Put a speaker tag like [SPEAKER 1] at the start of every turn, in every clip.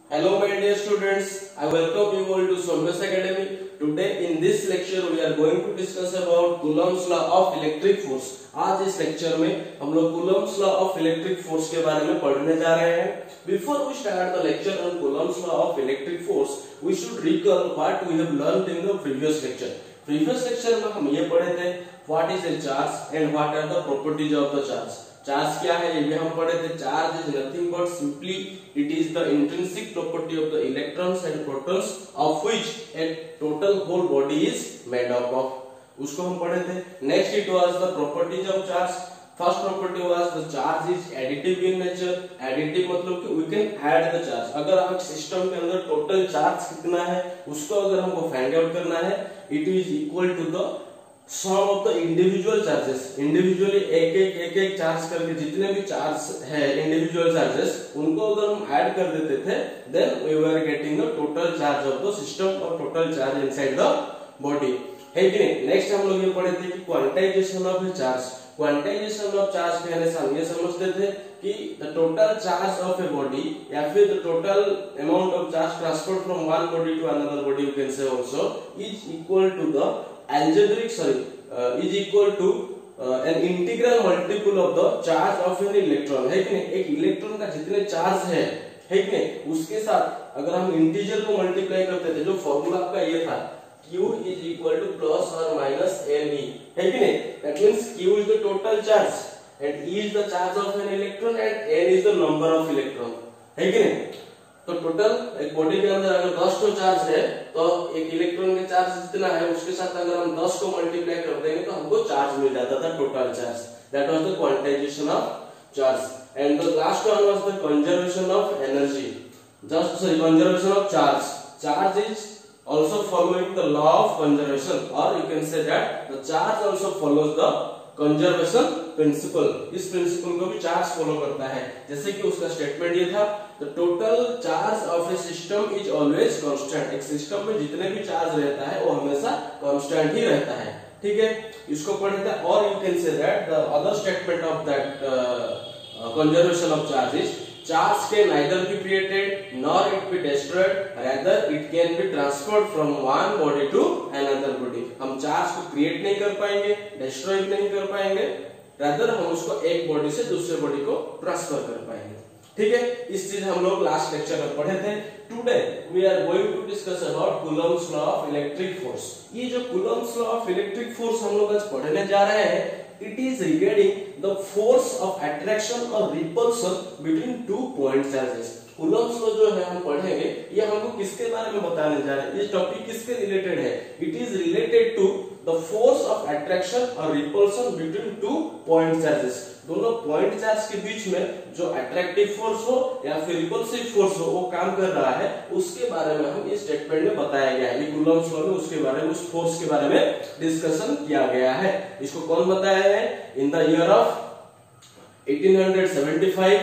[SPEAKER 1] Hello my dear students, I welcome you all to Solvers Academy. Today in this lecture we are going to discuss about Coulomb's law of electric force. आज इस lecture में हम लोग Coulomb's law of electric force के बारे में पढ़ने जा रहे हैं. Before we start the lecture on Coulomb's law of electric force, we should recall what we have learned in the previous lecture. Previous lecture में हम ये पढ़े थे what is a charge and what are the properties of the charge. Charge क्या है ये भी हम पढ़े थे. Charge is nothing but simply it is the intrinsic property of the electrons and protons of which a total whole body is made up of. उसको हम पढ़े थे. Next it was the properties of charge. First property was the charge is additive in nature. Additive मतलब कि we can add the charge. अगर हम system के अंदर टोटल चार्ज कितना है उसको अगर हमको फाइंड आउट करना है, it is equal to the sum of the individual charges. Individually एक चार्ज करके जितने भी चार्ज है इंडिविजुअल चार्जेस उनको अगर हम ऐड कर देते थे then we were getting the total charge of the system और total charge inside the body. है कि नहीं. नेक्स्ट हम लोग ये पढ़े थे कि quantization of a charge. Quantization of charge कहने से हम ये समझते थे कि the total charge of a body या फिर the total amount of charge transferred from one body to another body you can say also is equal to the is equal to an integral multiple of the charge of an electron. है कि नहीं. एक electron का जितने charge है कि नहीं उसके साथ अगर हम इंटीजर को मल्टीप्लाई करते थे, जो फॉर्मूला आपका ये था Q is equal to plus or minus Ne. है कि नहीं. That means Q is the total charge and E is the charge of an electron and N is the number of electron. है कि नहीं. तो टोटल एक body के अंदर अगर 10 तो चार्ज है तो एक इलेक्ट्रॉन के चार्ज जितना है उसके साथ अगर हम 10 को मल्टीप्लाई कर देंगे तो हमको चार्ज मिल जाता था total charge. That was the quantization of charge. And the last one was the conservation of energy. Conservation of charge. Charge is also following the law of conservation or you can say that the charge also follows the conservation principle. इस principle को भी charge follow करता है. जैसे कि उसका statement ये था the total charge of a system is always constant. एक सिस्टम में जितने भी चार्ज रहता है वो हमेशा कांस्टेंट ही रहता है. ठीक है. इसको पढ़ते हैं. और you can say that the other statement of that conservation of charge is charge can neither be created nor it be destroyed, rather it can be transferred from one body to another body. हम charge को create नहीं कर पाएंगे, destroy नहीं कर पाएंगे, rather हम उसको एक बॉडी से दूसरे बॉडी को ट्रांसफर कर पाएंगे. ठीक है. इस चीज हम लोग लास्ट लेक्चर में पढ़े थे. Today we are going to discuss about Coulomb's law of electric force. ये जो Coulomb's law of electric force हम लोग आज पढ़ने जा रहे हैं, it is regarding the force of attraction or repulsion between two point charges. Coulomb's law जो है हम पढ़ेंगे ये हमको किसके बारे में बताने जा रहे हैं. ये टॉपिक किसके रिलेटेड है. It is related to the force of attraction और repulsion between two point charges. दोनों पॉइंट चार्ज के बीच में जो अट्रैक्टिव फोर्स हो या फिर रिपल्सिव फोर्स हो वो काम कर रहा है उसके बारे में हम इस स्टेटमेंट में बताया गया है. ये कूलम्स लॉ में उसके बारे में उस फोर्स के बारे में डिस्कशन किया गया है. इसको कौन बताया है. In the year of 1875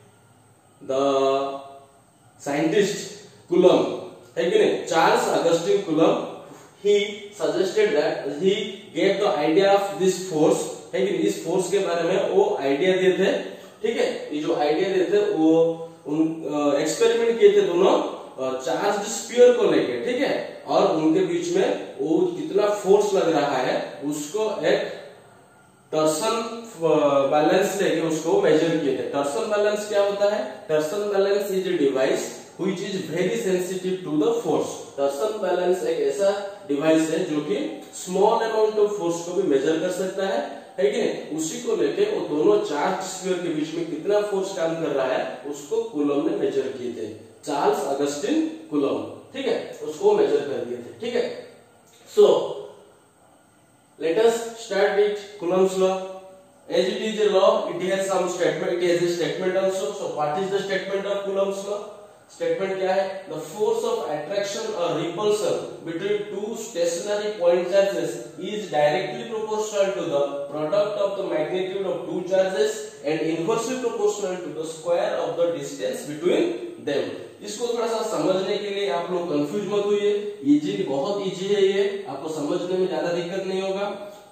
[SPEAKER 1] the scientist Coulomb, है कि नहीं, Charles Augustin Coulomb, he suggested that he gave the idea of this force. है कि इस फोर्स के बारे में वो आइडिया दिए थे. ठीक है. ये जो आइडिया दिए थे वो एक्सपेरिमेंट किए थे दोनों चार्ज स्फीयर को लेके. ठीक है. और उनके बीच में वो कितना फोर्स लग रहा है उसको एक टॉर्सन बैलेंस लेके उसको मेजर किए थे. टॉर्सन बैलेंस क्या होता है. Torsion balance is a device which is very sensitive to the force. Torsion balance एक ऐसा डिवाइस है जो कि स्मॉल अमाउंट ऑफ फोर्स को भी मेजर कर सकता है कि नहीं. उसी को लेके वो दोनों चार्ज स्फीयर के बीच में कितना फोर्स काम कर रहा है उसको कूलम ने मेजर किए थे. Charles Augustin Coulomb. ठीक है. उसको मेजर कर दिए थे. ठीक है. So let us start with Coulomb's law. As it is a law, it has some statement. It has a statement also. So what is the statement of Coulomb's law? Statement क्या है. The force of attraction और repulsion between two stationary point charges is directly proportional to the product of the magnitude of two charges and inversely proportional to the square of the distance between them. इसको थोड़ा सा समझने के लिए आप लोग confuse मत होइए. इजी, बहुत इजी है ये, आपको समझने में ज्यादा दिक्कत नहीं होगा.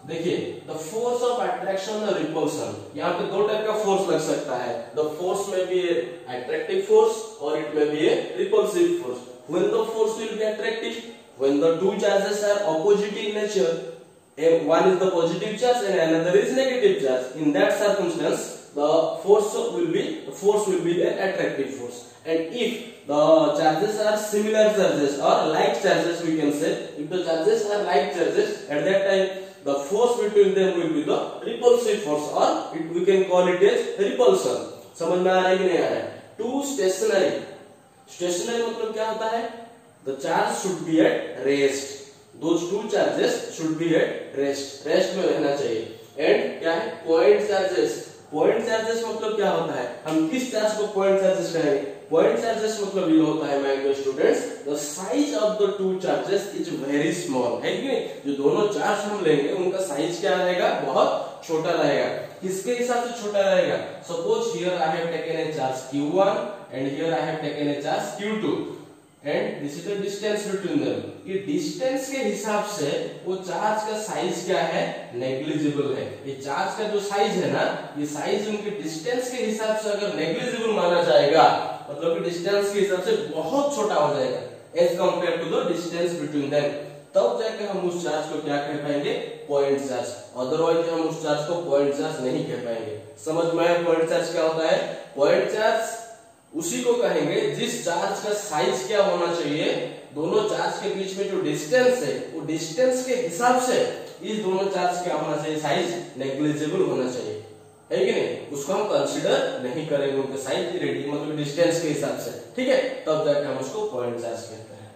[SPEAKER 1] देखिए द फोर्स ऑफ अट्रैक्शन और रिपल्सन, यहाँ पे दो टाइप का फोर्स लग सकता है। The force may be attractive force और it may be repulsive force. When the force will be attractive, when the two charges are opposite in nature, one is the positive charge and another is negative charge. In that circumstance, the force will be an attractive force. And if the charges are similar charges or like charges, we can say, if the charges are like charges, at that time the force between them will be the repulsive force, or we can call it as repulsion. समझ में आ रहा है कि नहीं आ रहा है? Two stationary मतलब क्या होता है? The charge should be at rest. Those two charges should be at rest में रहना चाहिए। एंड क्या है? पॉइंट चार्जेस मतलब क्या होता है? हम किस चार्ज को पॉइंट चार्जेस कहेंगे? पॉइंट चार्जेस मतलब ये होता है my dear students, the size of the two charges is very small, है कि नहीं? जो दोनों चार्ज हम लेंगे उनका साइज क्या रहेगा? बहुत छोटा रहेगा। किसके हिसाब से छोटा रहेगा? Suppose here I have taken a charge Q1 and here I have taken a charge Q2 and this is the distance between them. ये डिस्टेंस के हिसाब से वो चार्ज का साइज क्या है? नेग्लिजिबल है। ये चार्ज का जो साइज है ना, ये साइज उनके डिस्टेंस के हिसाब से अगर नेग्लिजिबल माना जाएगा, मतलब कि डिस्टेंस के हिसाब से बहुत छोटा हो जाएगा as compared to the distance between them, तब जाकर हम उस चार्ज को क्या कह पाएंगे? Point charge. अदरवाइज हम उस चार्ज को पॉइंट चार्ज नहीं कह पाएंगे। समझ में आया पॉइंट चार्ज क्या होता है? पॉइंट चार्ज उसी को कहेंगे जिस चार्ज का साइज क्या होना चाहिए, दोनों चार्ज के बीच में जो डिस्टेंस है, वो डिस्टेंस के हिसाब से इस दोनों चार्ज क्या होना चाहिए? साइज नेग्लिजिबल होना चाहिए, है कि नहीं? उसको हम कंसीडर नहीं करेंगे उनके साइज रेडियस मतलब डिस्टेंस के हिसाब से, ठीक है? तब जाकर हम उसको पॉइंट चार्ज कहते हैं,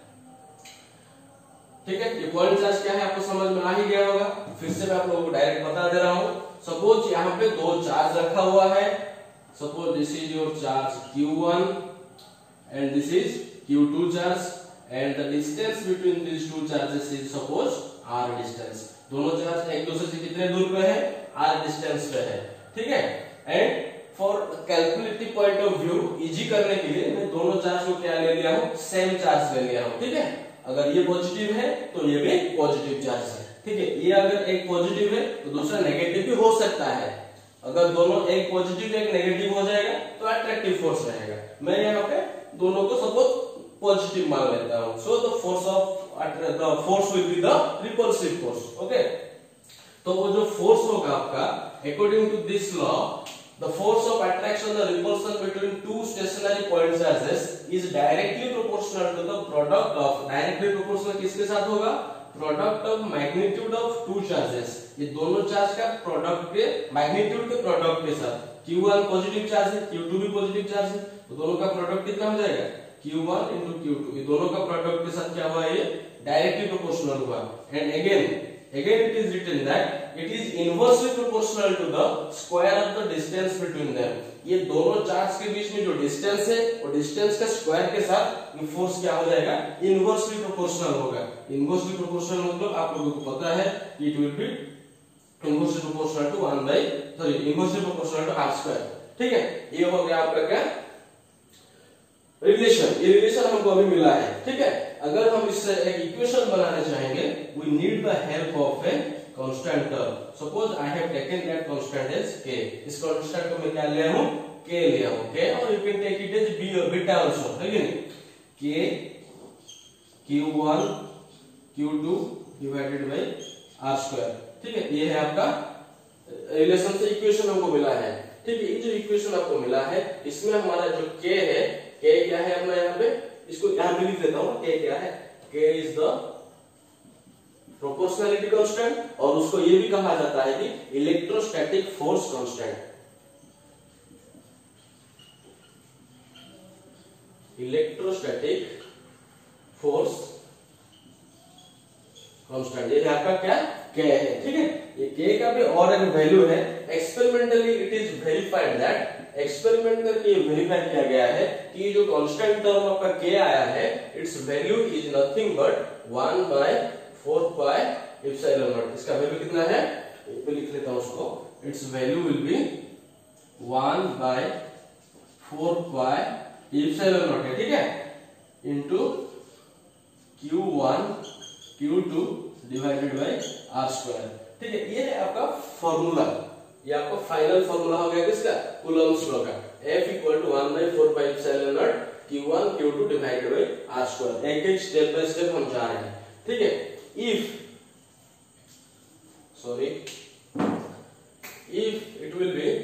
[SPEAKER 1] ठीक है? ये पॉइंट चार्ज क्या है आपको समझ में आ ही गया होगा। फिर से मैं आप लोगों को डायरेक्ट बता दे रहा हूं। सपोज यहाँ पे दो चार्ज रखा हुआ है, suppose this is your charge Q1 and this is Q2 charge and the distance between these two charges is suppose r distance। दोनों चार्ज एक दूसरे से कितने दूर पे है? r डिस्टेंस पे है, ठीक है? And for calculative point of view easy करने के लिए मैं दोनों चार्ज को क्या ले लिया हूँ? सेम चार्ज ले लिया हूँ, ठीक है? अगर ये पॉजिटिव है तो ये भी पॉजिटिव चार्ज है, ठीक है? ये अगर एक पॉजिटिव है तो दूसरा नेगेटिव भी हो सकता है। अगर दोनों एक पॉजिटिव एक नेगेटिव हो जाएगा तो अट्रैक्टिव फोर्स रहेगा। मैं यहाँ पे दोनों को सपोज पॉजिटिव मान लेता हूँ। So the force will be the repulsive force, okay? तो वो जो फोर्स होगा आपका according to this law, the force of attraction और repulsion between two stationary point charges is directly proportional to the product of, directly proportional किसके साथ होगा? Product of magnitude of two charges. ये दोनों चार्ज का product के magnitude के product के साथ। Q1 पॉजिटिव चार्ज है, Q2 भी पॉजिटिव चार्ज है, तो दोनों का प्रोडक्ट कितना हो जाएगा? Q1 into Q2। ये दोनों का प्रोडक्ट के साथ क्या हुआ? ये डायरेक्टली प्रोपोर्शनल हुआ। And again it is written that it is inversely proportional to the square of the distance between them। ये दोनों चार्ज के बीच में जो डिस्टेंस है, वो डिस्टेंस का स्क्वायर के साथ ये फोर्स क्या हो जाएगा? इनवर्सली प्रोपोर्शनल होगा। इनवर्सली प्रोपोर्शनल मतलब आप लोगों को पता है it will be inversely proportional to inversely proportional to r square, ठीक है? ये हो गया आपका क्या? रिलेशन। ये रिलेशन हमको अभी मिला है, ठीक है? अगर हम इससे एक इक्वेशन बनाना चाहेंगे, we need the help of a constant term. Suppose I have taken that constant as k। इस कांस्टेंट को मैं क्या लिया हूं? k लिया हूं, k, और you can take it as b और बीटा आल्सो, है कि नहीं? k Q1 Q2 divided by r square, ठीक है? ये है आपका रिलेशन से इक्वेशन हमको मिला है, ठीक है? ये जो इक्वेशन आपको मिला है, इसमें हमारा जो k है, k क्या है अपना यहाँ पे? इसको यहाँ पे लिख देता हूँ। k क्या है? k is the proportionality constant, और उसको ये भी कहा जाता है कि electrostatic force constant. Electrostatic force constant, ये आपका क्या? k है, ठीक है? ये k का भी और एक वैल्यू है। Experimentally it is verified that, experiment करके ये वेरीफाई किया गया है कि जो कांस्टेंट टर्म आपका k आया है, its value is nothing but 1/4 pi epsilon naught. इसका वैल्यू कितना है? पे लिख लेता हूं उसको। Its value will be 1/4 pi epsilon naught है, ठीक है? Into Q1 Q2 divided by r square. ठीक है, ये है आपका फॉर्मूला, ये आपका फाइनल फॉर्मूला हो गया किसका, कूलम्ब्स लॉ का। F equal to 1/4πε0 Q1 Q2 divided by R square. एक एक स्टेप बाय स्टेप हम जा रहे हैं, ठीक है। if it will be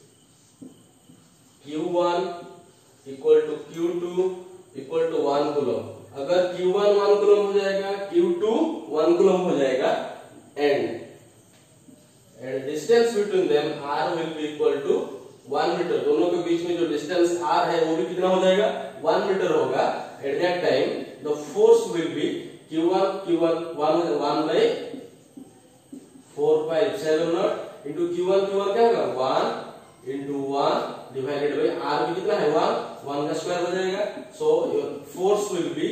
[SPEAKER 1] Q1 equal to Q2 equal to 1 coulomb, अगर Q1 1 कूलम हो जाएगा, Q2 1 कूलम हो जाएगा, and distance between them R will be equal to 1 metre, दोनों के बीच में जो डिस्टेंस R है वो भी कितना हो जाएगा, 1 मीटर होगा। At that time the force will be Q1 1 by 4πε0 into Q1 क्या होगा, 1 into 1 डिवाइडेड बाई R भी कितना है, 1 का स्क्वायर हो जाएगा। So your force will be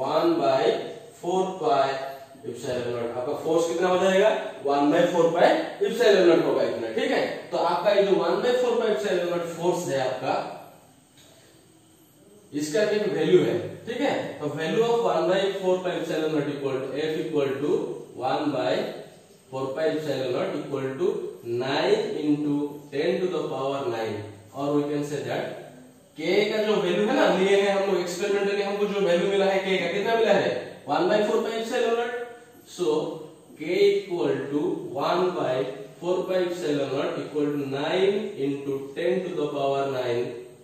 [SPEAKER 1] 1/4πε0, आपका फोर्स कितना हो जाएगा, 1/4πε0 होगा इतना, ठीक है। तो आपका ये जो 1/4πε0 फोर्स है आपका, इसका एक वैल्यू है, ठीक है। तो value of 1/4πε0 equal to F equal to 1/4πε0 equal to 9 into 10 to the power 9, और we can say that k का जो वैल्यू है ना, लिए हैं हम लोग एक्सपेरिमेंटली, हमको जो वैल्यू मिला है k का, कितना मिला है, 1/4πε0। So k equal to 1/4πε0 equal to 9 into 10 to the power 9,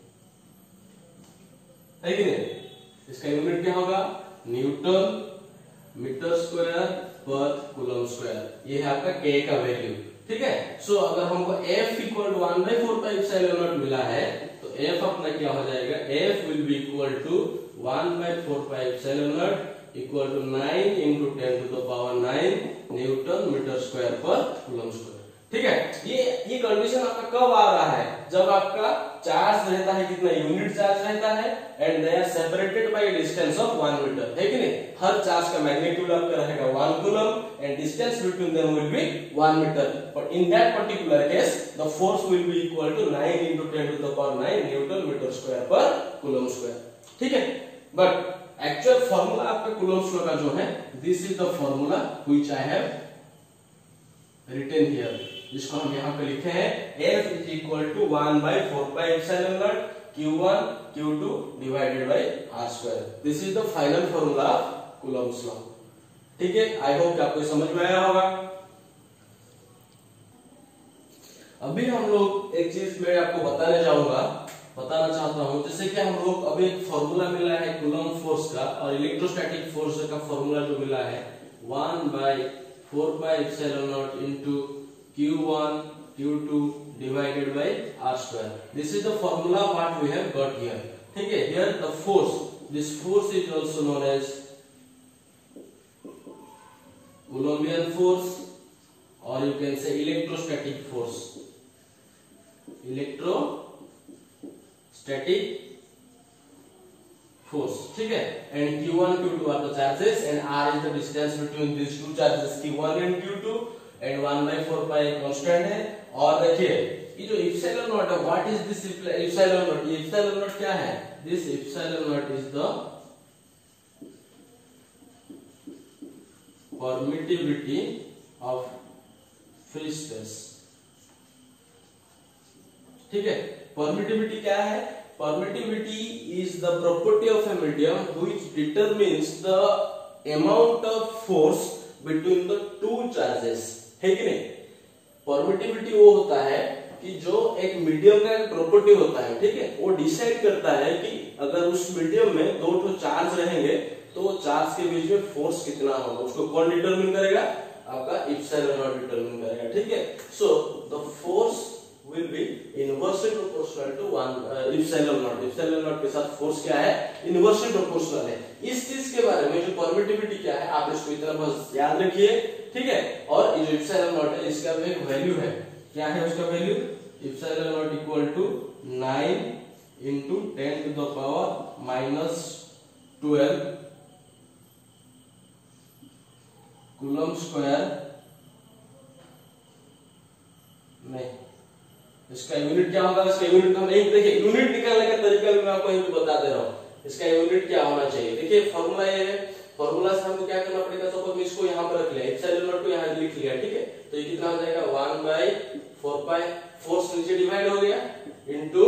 [SPEAKER 1] है कि नहीं। इसका यूनिट क्या होगा, newton metre square per coulomb square, ये है आपका k का वैल्यू, ठीक है। सो अगर हमको F इक्वल टू 1/4πε0 मिला है, तो F अपना क्या हो जाएगा, F will be equal to 1/4πε0 equal to 9 into 10 to the power 9 newton metre square per coulomb square, ठीक है। ये कंडीशन आपका कब आ रहा है, जब आपका चार्ज रहता है कितना, यूनिट चार्ज रहता है, and they are separated by distance of 1 metre, है कि नहीं। हर चार्ज का मैग्नीट्यूड आपका रहेगा 1 coulomb and distance between them will B 1 metre, but in that particular case the force will be equal to 9 into 10 to the power 9 newton metre square per coulomb square, ठीक है। But actual formula आपका Coulomb's law का जो है, this is the formula which I have written here, जिसको हम यहाँ पे लिखे हैं, F is equal to 1/4πε0 Q1 Q2 divided by R square. This is the final formula of Coulomb's law, ठीक है। आई होप कि आपको समझ में आया होगा। अभी हम लोग एक चीज मैं आपको बताना चाहता हूं, जैसे कि हम लोग अभी एक फॉर्मूला मिला है कूलम्ब फोर्स का, और इलेक्ट्रोस्टैटिक फोर्स का फॉर्मूला जो मिला है 1/4πε0 into Q1 Q2 divided by R square. This is the formula what we have got here. ठीक है, here the force, this force is also known as Coulombian force, or you can say electrostatic force. Electrostatic force, ठीक है। And Q1 Q2 are the charges, and R is the distance between these two charges Q1 and Q2, and 1/4π constant है। और देखिए ये जो epsilon naught है, what is this epsilon naught, ये epsilon naught क्या है, this epsilon naught is the permittivity of free space, ठीक है। परमिटिविटी क्या है, permittivity is the property of a medium which determines the amount of force between the two charges, है कि नहीं। परमिटिविटी वो होता है कि जो एक मीडियम का प्रॉपर्टी होता है, ठीक है, वो डिसाइड करता है कि अगर उस मीडियम में दो ठो चार्ज रहेंगे तो चार्ज के बीच में फोर्स कितना होगा, उसको कौन डिटरमिन करेगा, आपका इप्सिलॉन नॉट डिटरमिन करेगा, ठीक है। So the force will be inversely proportional to 1 epsilon naught। epsilon naught के साथ फोर्स क्या है, इनवर्सली प्रोपोर्शनल है। इस चीज के बारे में जो परमिटिविटी क्या है, आप इसको इतना बस याद रखिए, ठीक है। और ये जो epsilon naught है, इसका भी एक वैल्यू है, क्या है उसका value, epsilon naught equal to 9 into 10 to the power -12 coulomb square, नहीं इसका यूनिट क्या होगा, इसका यूनिट हम एक देखिए, यूनिट निकालने का तरीका भी मैं आपको यहीं पे बता दे रहा हूं। इसका यूनिट क्या होना चाहिए, देखिए फॉर्मूला ये है फॉर्मूला से हमको क्या करना पड़ेगा, सपोज मैं इसको यहाँ पर रख लिया, एप्सिलॉन नॉट को यहाँ लिख लिया, ठीक है, तो ये कितना हो जाएगा 1/4 पाई, फोर्स नीचे डिवाइड हो गया into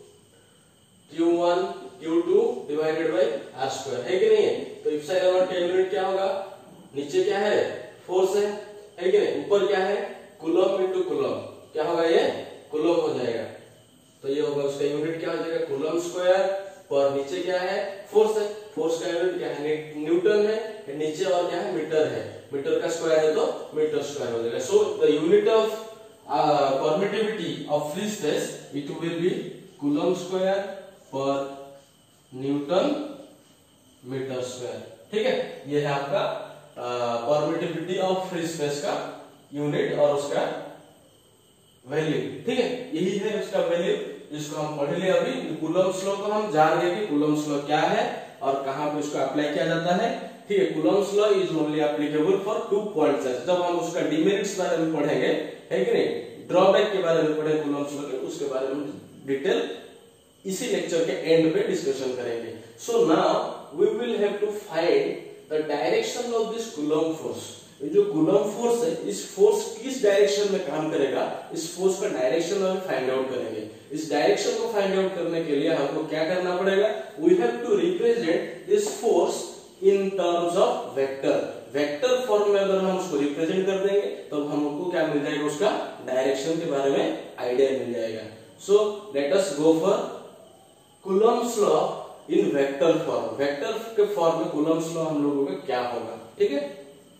[SPEAKER 1] Q1 Q2 divided by r square, है कि नहीं है। तो एप्सिलॉन नॉट का यूनिट क्या होगा, नीचे क्या है फोर्स है कि नहीं, ऊपर क्या है कूलम इनटू कूलम, क्या होगा ये कूलम हो जाएगा, तो ये होगा उसका यूनिट क्या हो जाएगा कूलम स्क्वायर, पर नीचे क्या है फोर्स है, फोर्स का यूनिट क्या है न्यूटन है, नीचे और क्या है मीटर है, मीटर का स्क्वायर है तो मीटर स्क्वायर हो जाएगा। So the unit of permittivity of free space it will be coulomb square per newton metre square, ठीक है। ये है आपका परमिटिविटी ऑफ फ्री स्पेस का यूनिट और उसका वैल्यू, ठीक है, यही है उसका वैल्यू जिसको हम पढ़ लिए अभी। कूलम्स लॉ को हम जान गए कि कूलम्स लॉ क्या है और कहां पे उसको अप्लाई किया जाता है, ठीक है। Coulomb's law is only applicable for 2 points. जब हम उसका डिमेरिट्स बारे में पढ़ेंगे, है कि नहीं, ड्रॉबैक के बारे में पढ़ेंगे कूलम्स लॉ के, उसके बारे में डिटेल इसी लेक्चर के एंड पे डिस्कशन करेंगे। So now we will have to find the direction of this coulomb force. ये जो कूलम फोर्स है, इस फोर्स किस डायरेक्शन में काम करेगा, इस फोर्स का डायरेक्शन हम फाइंड आउट करेंगे। इस डायरेक्शन को फाइंड आउट करने के लिए हमको क्या करना पड़ेगा, we have to represent this force in terms of vector. Vector form में अगर हम उसको रिप्रेजेंट कर देंगे तो हमको क्या मिल जाएगा, उसका डायरेक्शन के बारे में आइडिया मिल जाएगा। So let us go for Coulomb's law in vector form. Vector के फॉर्म में कूलम्स लॉ हम लोगों का क्या होगा, ठीक है।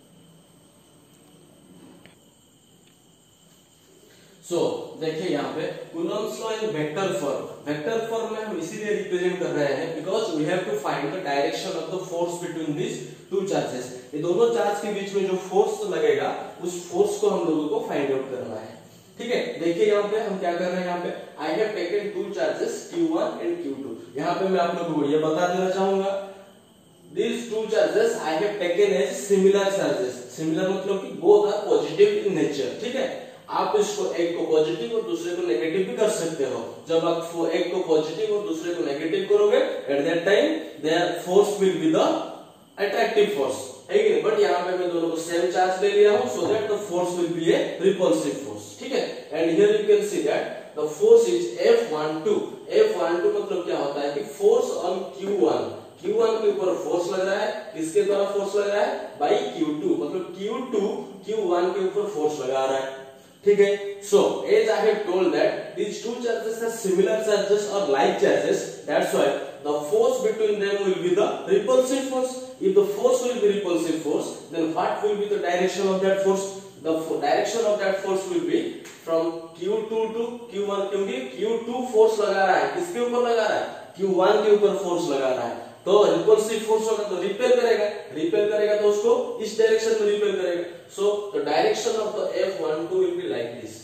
[SPEAKER 1] सो देखिए यहाँ पे Coulomb's law in vector form. Vector form में हम इसीलिए रिप्रेजेंट कर रहे हैं because we have to find the direction of the force between this two charges. ये दोनों चार्ज के बीच में जो फोर्स लगेगा उस फोर्स को हम लोगों को फाइंड आउट करना है, ठीक है। देखिए यहाँ पे हम क्या कर रहे हैं, यहाँ पे I have taken 2 charges Q1 and Q2। यहाँ पे मैं आप लोगों को ये बता देना चाहूंगा, these 2 charges I have taken as similar charges। Similar मतलब कि both are positive in nature, ठीक है। आप इसको एक को पॉजिटिव और दूसरे को नेगेटिव भी कर सकते हो। जब आप एक को पॉजिटिव और दूसरे को नेगेटिव करोगे, at that time their force will be the attractive force, है कि नहीं। बट यहाँ पे मैं दोनों को सेम चार्ज ले लिया हूँ, so that the force will be a repulsive force, ठीक है। And here you can see that the force is F12। F12 मतलब क्या होता है कि फोर्स ऑन Q1। Q1 के ऊपर फोर्स लग रहा है, किसके द्वारा फोर्स लग रहा है, बाई Q2, मतलब Q2 Q1 के ऊपर फोर्स लगा रहा है, ठीक है। So as I have told that these 2 charges are similar charges or like charges, that's why the force between them will be the repulsive force. If the force will be repulsive force, then what will be the direction of that force? The direction of that force will be from Q2 to Q1, क्योंकि Q2 force लगा रहा है, किसके ऊपर लगा रहा है, Q1 के ऊपर फोर्स लगा रहा है, तो रिपल्सिव फोर्स होगा तो रिपेल करेगा तो उसको इस डायरेक्शन में रिपेल करेगा। So the direction of the F12 will be like this.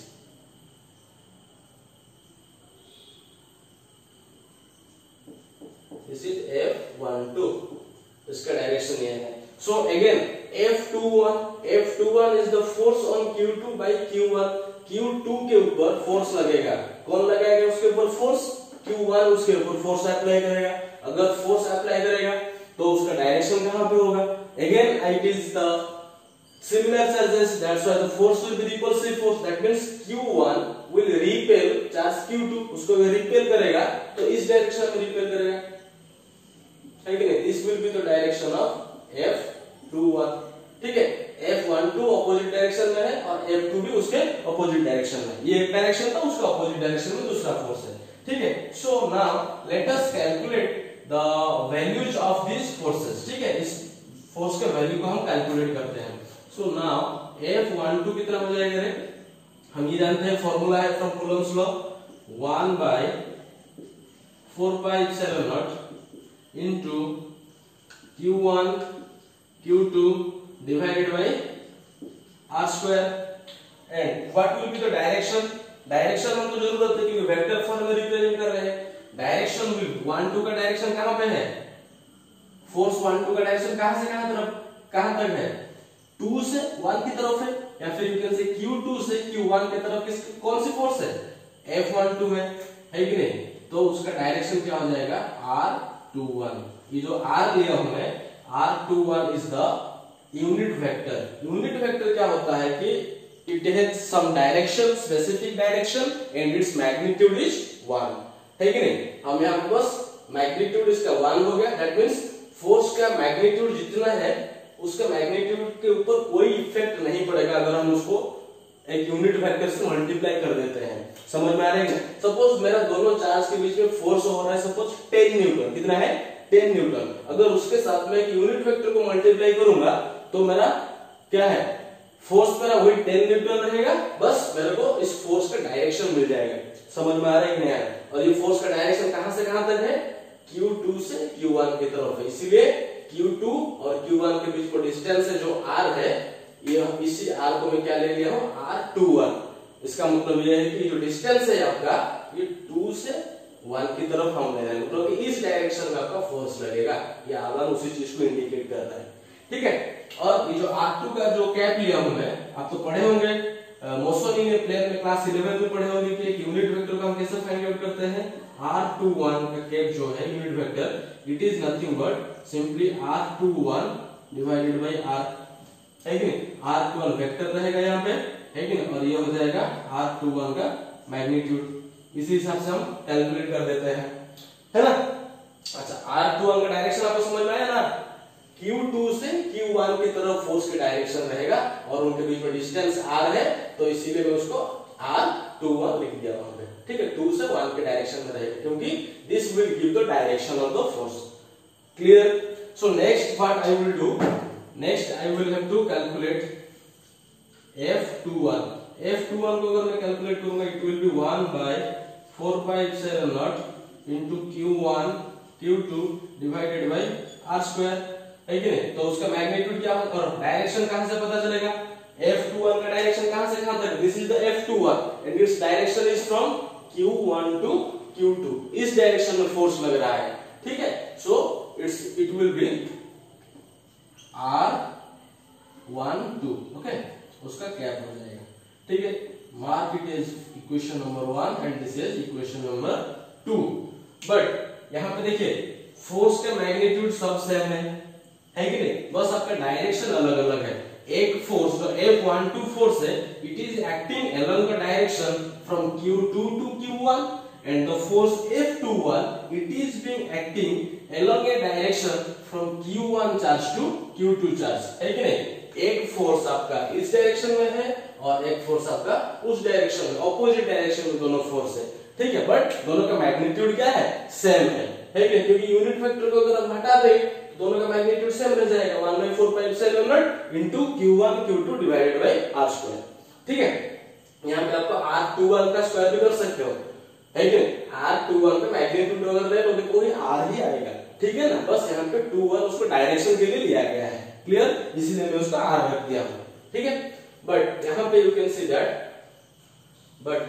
[SPEAKER 1] This is F12, इसका डायरेक्शन ये है। So again F21 is the force on Q2 by Q1। Q2 के ऊपर फोर्स लगेगा, कौन लगाएगा उसके ऊपर फोर्स, Q1 उसके ऊपर फोर्स अप्लाई करेगा। अगर फोर्स अप्लाई करेगा तो उसका डायरेक्शन कहां पे होगा, again it is the similar charges, that's why the force will be repulsive force. That means Q1 will repel charge Q2, उसको रिपेल करेगा तो इस डायरेक्शन में रिपेल करेगा, है कि नहीं। This will be the direction of F21, ठीक है। F12 ऑपोजिट डायरेक्शन में है और F2 भी उसके ऑपोजिट डायरेक्शन में। ये एक डायरेक्शन था, उसका ऑपोजिट डायरेक्शन में दूसरा फोर्स है, ठीक है। So now let us calculate the values of this forces, ठीक है। इस फोर्स के वैल्यू को हम कैलकुलेट करते हैं। सो नाउ F12 कितना हो जाएगा रे, हम ये जानते हैं फॉर्मूला है from Coulomb's law, 1/4 pi epsilon naught into Q1 Q2 divided by r square। and what will be the direction? Direction हमको जरूरत है क्योंकि वेक्टर फॉर्म में रिप्रेजेंट कर रहे हैं। डायरेक्शन विल 1-2 का डायरेक्शन कहां पे है, फोर्स 1-2 का डायरेक्शन कहां से कहां तक है, 2 से 1 की तरफ है, या फिर यू कैन से Q2 से Q1 की तरफ कौन सी फोर्स है, F12 है कि नहीं। तो उसका डायरेक्शन क्या हो जाएगा, R21। ये जो R लिया हमने R21 is the unit vector. Unit vector क्या होता है कि it has some direction, specific direction and its magnitude is 1, है कि नहीं। हम यहाँ पे बस मैग्नीट्यूड इसका 1 हो गया, दैट मींस फोर्स का मैग्नीट्यूड जितना है उसका मैग्नीट्यूड के ऊपर कोई इफेक्ट नहीं पड़ेगा अगर हम उसको एक यूनिट वेक्टर से मल्टीप्लाई कर देते हैं। समझ में आ रहा है? सपोज मेरा दोनों चार्ज के बीच में फोर्स हो रहा है सपोज 10 न्यूटन, कितना है 10 न्यूटन। अगर उसके साथ में एक यूनिट वेक्टर को मल्टीप्लाई करूंगा तो मेरा क्या है, फोर्स मेरा वही 10 न्यूटन रहेगा, बस मेरे को इस फोर्स का डायरेक्शन मिल जाएगा। समझ में आ रहा है कि नहीं आ रहा है? और ये फोर्स का डायरेक्शन कहां से कहां तक है, Q2 से Q1 की तरफ है, इसीलिए Q2 और Q1 के बीच में डिस्टेंस है जो R है, ये इसी R को मैं क्या ले लिया हूं, R21। इसका मतलब ये है कि जो डिस्टेंस है आपका ये 2 से 1 की तरफ हम ले रहे हैं, मतलब कि इस डायरेक्शन में आपका फोर्स लगेगा। ये R1 उसी चीज को इंडिकेट कर रहा है, ठीक है। और ये जो R2 का जो कैप लिया हूं मैं, आप तो पढ़े होंगे मोशन इन प्लेन में, क्लास 11 में पढ़े होंगे कि एक यूनिट वेक्टर को हम कैसे फाइंड आउट करते हैं। R21 का कैप जो है unit vector, it is nothing but simply R21 divided by R, है कि नहीं। R21 वेक्टर रहेगा यहाँ पे, है कि नहीं, और ये हो जाएगा R21 का मैग्नीट्यूड। इसी हिसाब से हम कैलकुलेट कर देते हैं, है ना। अच्छा, R21 का डायरेक्शन आपको समझ में आया ना, Q2 से Q1 की तरफ फोर्स की डायरेक्शन रहेगा और उनके बीच में डिस्टेंस R है, तो इसीलिए मैं उसको R21 लिख दिया वहां पे, ठीक है। 2 से 1 के डायरेक्शन में रहेगा, क्योंकि this will give the direction of the force. Clear? So next what I will do, next I will have to calculate F21। F21 को अगर मैं कैलकुलेट करूंगा, इट will be 1 by 4,570 into Q1 Q2 divided by R square, है कि नहीं। तो उसका मैग्नीट्यूड क्या होगा और डायरेक्शन कहां से पता चलेगा, F21 का डायरेक्शन कहां से कहां तक, this is the F21 and its direction is from Q1 to Q2, इस डायरेक्शन में फोर्स लग रहा है, ठीक है। So it will be R12, okay, उसका कैप हो जाएगा, ठीक है। Mark it is equation number 1 and this is equation number 2। But यहां पे देखिए फोर्स का मैग्नीट्यूड सब सेम है कि नहीं, बस आपका डायरेक्शन अलग अलग है। एक फोर्स जो F12 फोर्स है, it is acting along the direction from Q2 to Q1 and the force F21 it is being acting along a direction from Q1 charge to Q2 charge, है कि नहीं। एक फोर्स आपका इस direction में है और एक फोर्स आपका उस डायरेक्शन में, ऑपोजिट डायरेक्शन में दोनों फोर्स है, ठीक है। बट दोनों का मैग्नीट्यूड क्या है, सेम है कि, क्योंकि यूनिट वेक्टर को अगर हम हटा दें तो दोनों का मैग्नीट्यूड सेम रह जाएगा, 1/4πε0 into Q1 Q2 divided by R square, ठीक है। यहाँ पे आपको R21 का स्क्वायर भी कर सकते हो, है कि नहीं। R21 का मैग्नीट्यूड अगर ले तो देखो R ही आएगा, ठीक है ना। बस यहाँ पे 21 उसको डायरेक्शन के लिए लिया गया है, क्लियर, इसीलिए मैं उसका R रख दिया हूं, ठीक है। बट यहाँ पे you can see that but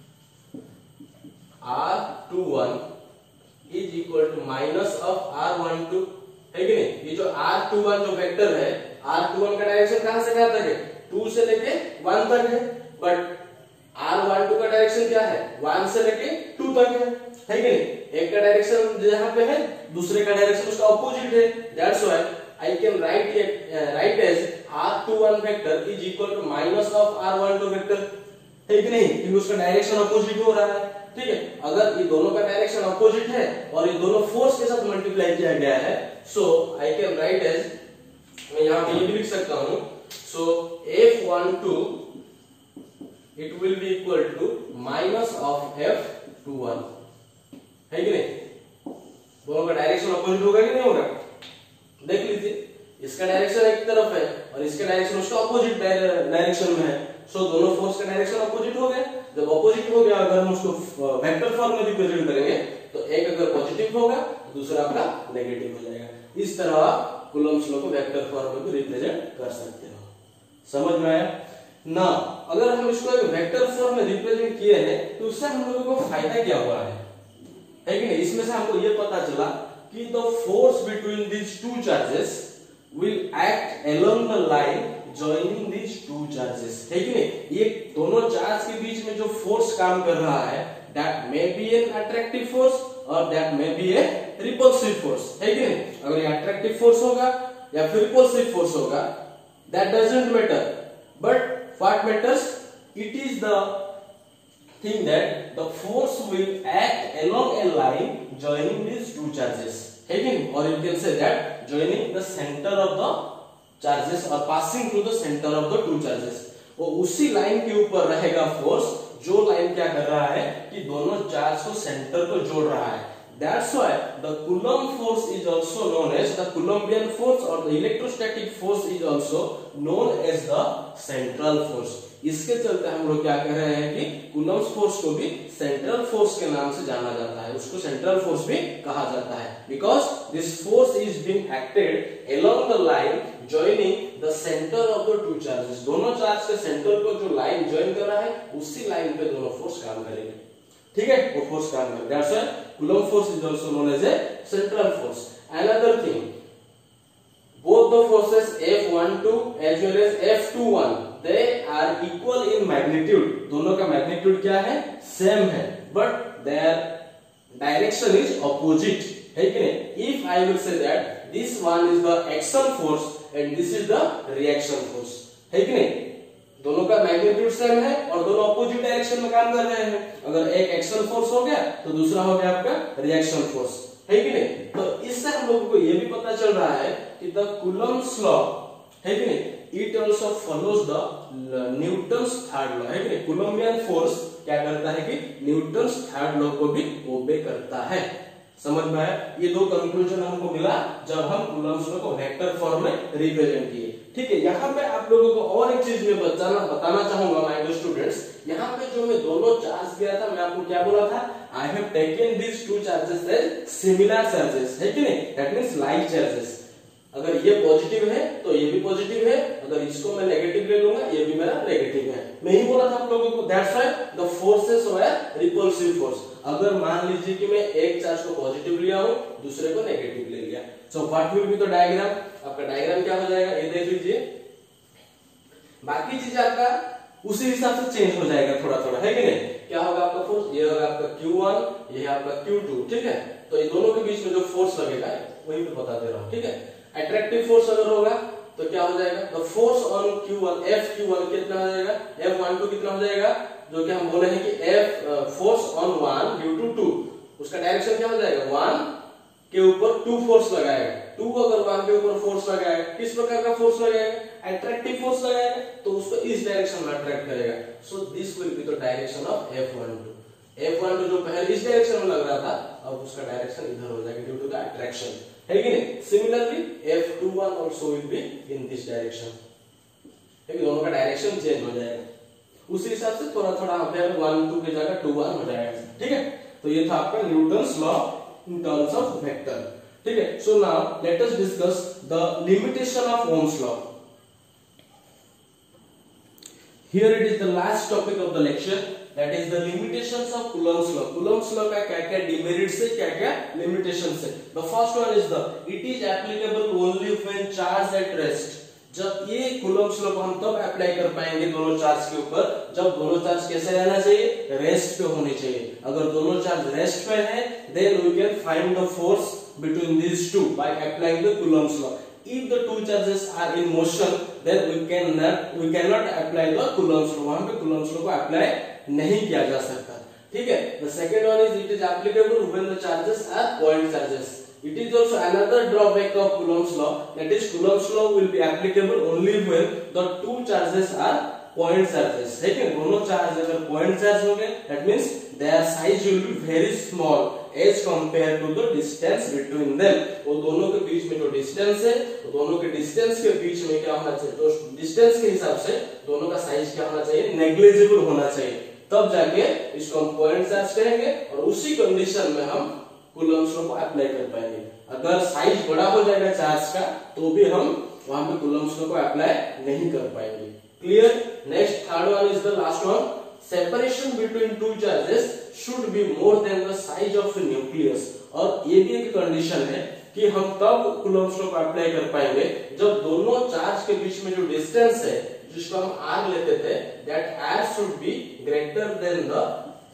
[SPEAKER 1] R21 is equal to minus of R12, है कि नहीं। ये जो R21 जो वेक्टर है, R21 का डायरेक्शन कहां से कहां तक है, 2 से लेके 1 तक है, बट R12 का डायरेक्शन क्या है, 1 से लेके 2 तक है कि नहीं। एक का डायरेक्शन जहां पे है, दूसरे का डायरेक्शन उसका ऑपोजिट है, that's why I can write as R21 vector is equal to minus of R12 vector, है कि नहीं, क्योंकि उसका डायरेक्शन ऑपोजिट हो रहा है, ठीक है। अगर ये दोनों का डायरेक्शन ऑपोजिट है और ये दोनों फोर्स के साथ मल्टीप्लाई किया गया है, so I can write as, मैं यहां पे ये भी लिख सकता हूं, सो F12 it will be equal to minus of F21, है कि नहीं। दोनों का डायरेक्शन अपोजिट होगा कि नहीं होगा, देख लीजिए, इसका डायरेक्शन एक तरफ है और इसका डायरेक्शन उसका अपोजिट डायरेक्शन में है, सो दोनों फोर्स का डायरेक्शन अपोजिट हो गया। जब अपोजिट हो गया, अगर हम उसको वेक्टर फॉर्म में रिप्रेजेंट करेंगे तो एक अगर पॉजिटिव होगा दूसरा आपका नेगेटिव हो जाएगा। इस तरह आप कूलम्ब्स लॉ को वेक्टर फॉर्म में भी रिप्रेजेंट कर सकते हो। समझ में आया ना। अगर हम इसको एक वेक्टर फॉर्म में रिप्रेजेंट किए हैं तो उससे हम लोगों को फायदा क्या हुआ है कि नहीं। इसमें से हमको ये पता चला कि the force between these two charges will act along the line joining these two charges, है कि नहीं। ये दोनों चार्ज के बीच में जो फोर्स काम कर रहा है, that may be an attractive force और that may be a repulsive force, है कि नहीं? अगर ये अट्रैक्टिव फोर्स होगा या फिर रिपल्सिव फोर्स होगा, that doesn't matter, but what matters, it is the thing that the force will act along a line joining these two charges, है कि नहीं? और you can say that joining the centre of the charges और passing through the centre of the two charges. वो उसी line के ऊपर रहेगा फोर्स जो लाइन क्या कर रहा है कि दोनों चार्ज को सेंटर को जोड़ रहा है। That's why the Coulomb force is also known as the Coulombian force or the electrostatic force is also known as the central force। इसके चलते हम लोग क्या कह रहे हैं कि Coulomb's force को भी सेंट्रल फोर्स के नाम से जाना जाता है, उसको सेंट्रल फोर्स भी कहा जाता है, because this force is being acted along the line joining the center of the two charges। दोनों चार्ज के सेंटर को जो लाइन ज्वाइन कर रहा है उसी लाइन पे दोनों फोर्स काम करेंगे, ठीक है? वो फोर्स काम करेगा। That's why Coulomb force is also known as a central force। Another thing, both the forces F12 as well as F21 they are equal in magnitude। दोनों का मैग्नीट्यूड क्या है? सेम है, but their direction is opposite, है कि नहीं? If I will say that this one is the action force and this is the reaction force, है कि नहीं? दोनों का मैग्नीट्यूड सेम है और दोनों अपोजिट डायरेक्शन में काम कर रहे हैं। अगर एक एक्शन फोर्स हो गया तो दूसरा हो गया आपका रिएक्शन फोर्स, है कि नहीं? तो इससे हम लोगों को यह भी पता चल रहा है कि द कूलम्ब्स लॉ, है कि नहीं, it also follows the Newton's third law, है कि नहीं? कूलम्बियन फोर्स क्या करता है कि न्यूटन्स थर्ड लॉ को भी ओबे करता है। समझ में आया? ये दो कंक्लूजन हमको मिला जब हम कूलम्ब्स लॉ को वेक्टर फॉर्म में रिप्रेजेंट किए, ठीक है? यहाँ पे आप लोगों को और एक चीज में बताना चाहूंगा माय डियर स्टूडेंट्स, यहाँ पे जो मैं दोनों चार्ज दिया था, मैं आपको क्या बोला था? I have taken this two charges as similar charges, है कि नहीं? That means like charges. अगर ये पॉजिटिव है तो ये भी पॉजिटिव है, अगर इसको मैं नेगेटिव ले लूंगा ये भी मेरा नेगेटिव है। मैं ही बोला था आप लोगों को, that's why the forces were repulsive force. अगर मान लीजिए कि मैं एक चार्ज को पॉजिटिव लिया हूं, दूसरे को नेगेटिव ले लिया, so what will be the diagram? आपका डायग्राम क्या हो जाएगा ये देख लीजिए। बाकी चीज आपका उसी हिसाब से चेंज हो जाएगा थोड़ा थोड़ा, है कि नहीं? क्या होगा आपका फोर्स? ये होगा आपका Q1, ये है आपका Q2, ठीक है? तो ये दोनों के बीच में जो फोर्स लगेगा वही मैं बता दे रहा हूँ, ठीक है? अट्रैक्टिव फोर्स अगर होगा तो क्या हो जाएगा? The force on Q1 F(Q1) कितना हो जाएगा? F12 कितना हो जाएगा? जो कि हम बोले हैं कि F force on 1 due to 2, उसका डायरेक्शन क्या हो जाएगा? 1 के ऊपर 2 फोर्स लगाएगा। 2 अगर 1 के ऊपर फोर्स लगाएगा, किस प्रकार का फोर्स लगाएगा? अट्रैक्टिव फोर्स लगाएगा, तो उसको इस डायरेक्शन में अट्रैक्ट करेगा। So this will be the direction of F12। F12 जो पहले इस डायरेक्शन में लग रहा था, अब उसका डायरेक्शन इधर हो जाएगा ड्यू टू द अट्रैक्शन, है कि नहीं? Similarly F21 also will be in this direction, है कि दोनों का डायरेक्शन चेंज हो जाएगा। उसी हिसाब से थोड़ा थोड़ा यहाँ पे 1 2 की जगह 2 1 हो जाएगा, ठीक है? तो ये था आपका Newton's law in terms of vector, ठीक है? So now let us discuss the limitation of Ohm's law. Here it is the last topic of the lecture, that is the limitations of Coulomb's law। Coulomb's law का क्या-क्या demerits है, क्या-क्या limitations है? The first one is the it is applicable only when charged at rest। जब ये Coulomb's law को हम तब अप्लाई कर पाएंगे दोनों चार्ज के ऊपर जब दोनों चार्ज कैसे रहना चाहिए? रेस्ट पे होने चाहिए। अगर दोनों चार्ज रेस्ट पे है, then we can find the force between these two by applying the Coulomb's law। If the two charges are in motion, then we cannot apply the Coulomb's law। वहां पे Coulomb's law को apply नहीं किया जा सकता, ठीक है? The second one is it is applicable when the charges are point charges। It is also another drawback of Coulomb's law, that is Coulomb's law will be applicable only when the two charges are point charges। लेकिन दोनों charge अगर point charge होंगे, that means their size will be very small as compared to the distance between them। वो दोनों के बीच में जो डिस्टेंस है, वो दोनों के डिस्टेंस के बीच में क्या होना चाहिए? तो डिस्टेंस के हिसाब से दोनों का साइज क्या होना चाहिए? नेग्लिजिबल होना चाहिए, तब जाके इसको हम पॉइंट चार्ज कहेंगे और उसी कंडीशन में हम कूलम्ब्स लॉ को अप्लाई कर पाएंगे। अगर साइज बड़ा हो जाएगा चार्ज का तो भी हम वहां पे कूलम्ब्स लॉ को अप्लाई नहीं कर पाएंगे। Clear? Next third one is the last one, separation between two charges should be more than the size of nucleus. और ये भी एक कंडीशन है कि हम तब कूलम्ब्स लॉ को अप्लाई कर पाएंगे जब दोनों चार्ज के बीच में जो डिस्टेंस है, जिसको हम r लेते थे, that r should be greater than the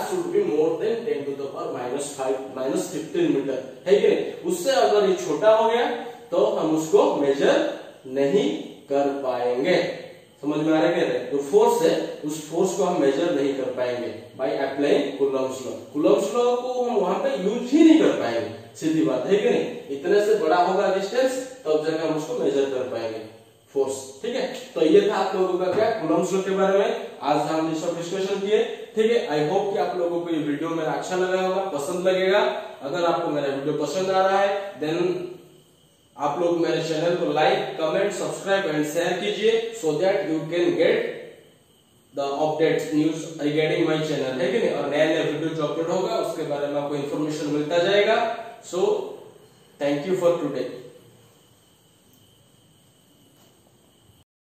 [SPEAKER 1] should be more than 10 to the power -15 metre, है कि नहीं? उससे अगर ये छोटा हो गया तो हम उसको मेजर नहीं कर पाएंगे। समझ में आ रहा है? जो फोर्स है उस फोर्स को हम मेजर नहीं कर पाएंगे by applying Coulomb's law. Coulomb's law को हम वहां पे यूज ही नहीं कर पाएंगे, सीधी बात है कि नहीं? इतने से बड़ा होगा डिस्टेंस तब जाकर हम उसको मेजर कर पाएंगे फोर्स, ठीक है? तो ये था आप लोगों का क्या कूलम्ब्स लॉ के बारे में आज हम डिस्कशन किए, ठीक है? आई होप कि आप लोगों को ये वीडियो मेरा अच्छा लगा होगा, पसंद लगेगा। अगर आपको मेरा वीडियो पसंद आ रहा है देन आप लोग मेरे चैनल को like, comment, subscribe and share कीजिए so that you can get the updates news regarding my channel, है कि नहीं? और नया नया वीडियो जो अपलोड होगा उसके बारे में आपको इन्फॉर्मेशन मिलता जाएगा। So thank you for today.